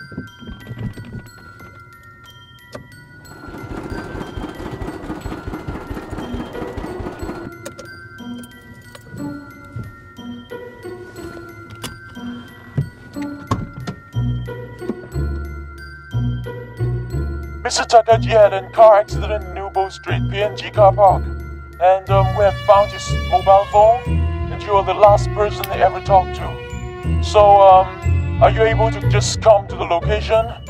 Mr. Takagi had a car accident in Nubo Street PNG car park, and we have found his mobile phone, and you are the last person they ever talked to. So, are you able to just come to the location?